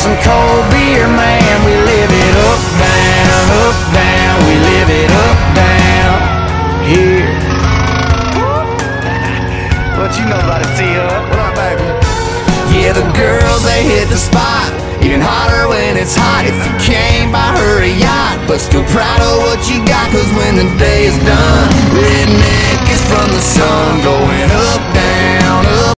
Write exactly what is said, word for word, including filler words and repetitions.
some cold beer, man. We live it up, down, up, down. We live it up, down here. What you know about it, T-Hub? What up, baby? Yeah, the girls, they hit the spot. Even hotter when it's hot. If you came by her a yacht, but still proud of what you got, cause when the day is done, redneck is from the sun, going up, down, up.